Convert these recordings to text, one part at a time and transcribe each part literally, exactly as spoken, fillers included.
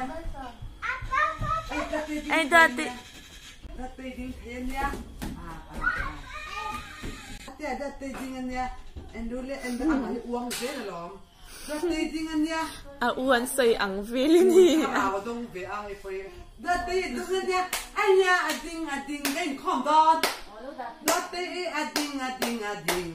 Ay, dati. Dati din yan niya. Ah, ah, ah. Dati, dati din niya. Endule, endule, ang uwang din, alam. Dati din niya. Ah, uwan sa'y ang feeling niya. Ako dong be, ah, ipoy. Dati, din niya. Ay niya, ading, ading, ngayon, come down. Dati, ading, ading, ading.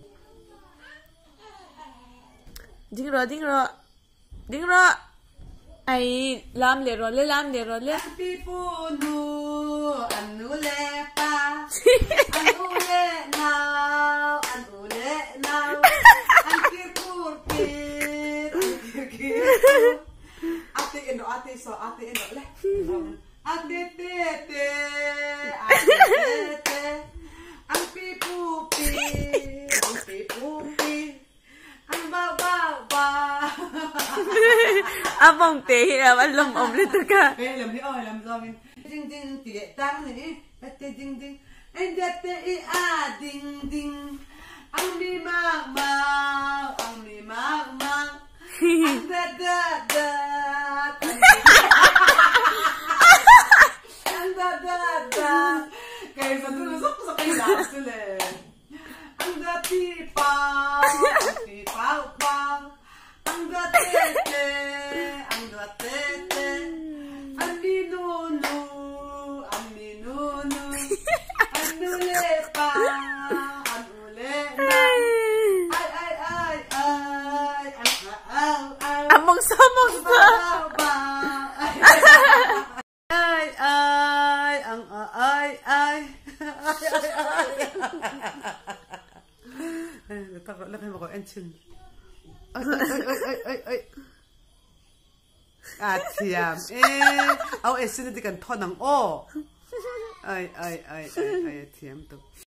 Ding ro, ding ro. Ding ro. Ay, lam le ro le, lam le ro le. Ang pipuno, anule pa. Anule now, anule now. Ang kirkurkir, ang kirkir. Ate ino, ate so, ate ino, le. Ate tete, ate tete. Ang pipupi, ang pipupi. Ang bababa. Abang te, alam om lito ka. Eh, alam ni, oh, alam namin. Ding ding, tiga tang ni, ate ding ding. And ate i a ding ding. Ang lima ma, ang lima ma. Ang da da da. Ang da da da. Kaya sa tulos ako sa kailangan sila. Ang da pipa, ang pipa pa. Ang da tete, ang da tete. Ang minuno, ang minuno. Ang ule pa, ang ule na. Ay, ay, ay, ay. Ang aaw, aw. Among samong sa. Ay, ay, ang ay, ay. Ay, ay, ay. Ay, natakot lang kayo ako. Ensin. Ay, ay, ay, ay, ay, ay. At siyam. Eh, aw, eh, sinadikan to ng o. Ay, ay, ay, ay, ay, at siyam to.